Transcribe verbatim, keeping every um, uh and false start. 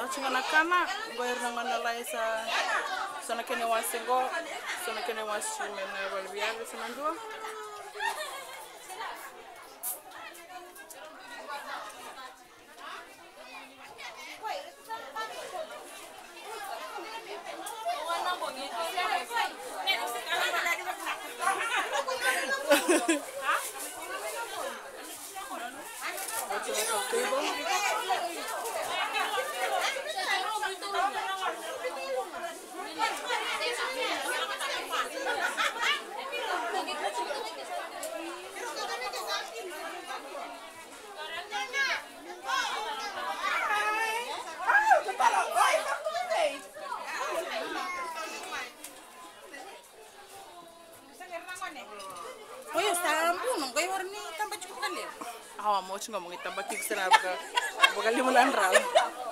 chingana kana goir nangana la esa sona kene wasengo sona kene wasime na valviare sanandua Oyo sambu nong koy warni tambah cukup kali. Hawa mo chinga mo itamba kik sana buka buka limulan ral.